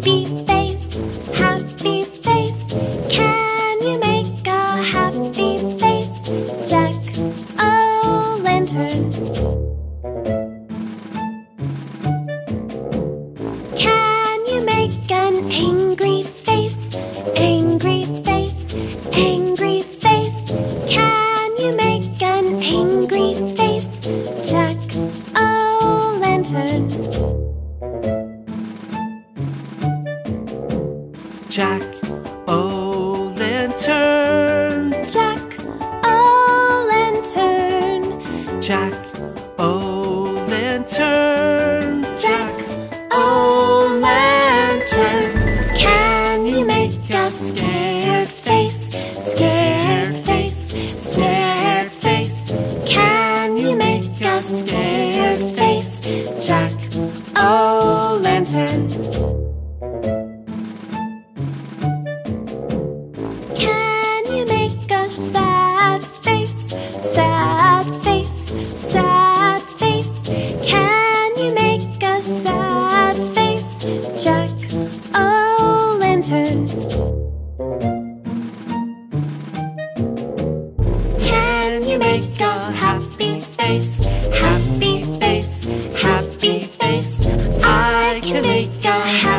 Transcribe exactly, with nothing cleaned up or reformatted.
happy face, happy face. Can you make a happy face? Jack-o'-lantern. Can you make an angry face? Angry face, angry face. Can you make an angry face? Jack-o'-lantern. Jack-o'-lantern. Jack-o'-lantern. Jack-o'-lantern. Jack-o'-lantern. Can you make a scared face? Scared face, scared face. Can you make a scared face? Jack-o'-lantern. Can you make a sad face? Sad face, sad face. Can you make a sad face? Jack-o'-lantern. Can you make a happy face? Happy face, happy face. I can make a happy